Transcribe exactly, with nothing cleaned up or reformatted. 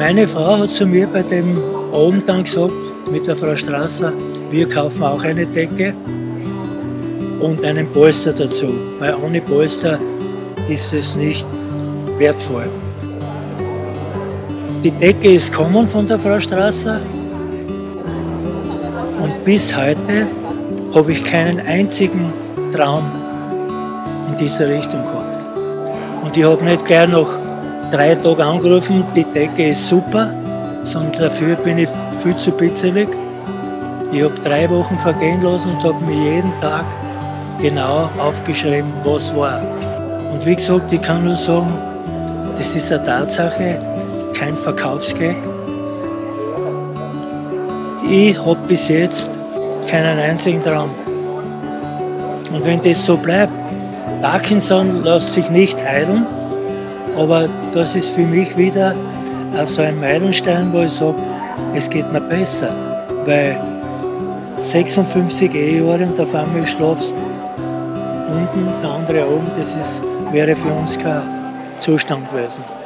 Meine Frau hat zu mir bei dem Abend dann gesagt, mit der Frau Strasser, wir kaufen auch eine Decke und einen Polster dazu, weil ohne Polster ist es nicht wertvoll. Die Decke ist gekommen von der Frau Strasser und bis heute habe ich keinen einzigen Traum in dieser Richtung gehabt. Und ich habe nicht gleich nach drei Tagen angerufen, die Decke ist super, sondern dafür bin ich viel zu bitzelig. Ich habe drei Wochen vergehen lassen und habe mir jeden Tag genau aufgeschrieben, was war. Und wie gesagt, ich kann nur sagen, das ist eine Tatsache, kein Verkaufsgag. Ich habe bis jetzt keinen einzigen Traum. Und wenn das so bleibt, Parkinson lässt sich nicht heilen, aber das ist für mich wieder so ein Meilenstein, wo ich sage, es geht mir besser, weil sechsundfünfzig Ehejahre und auf einmal schlafst unten, der andere oben, das ist, wäre für uns kein Zustand gewesen.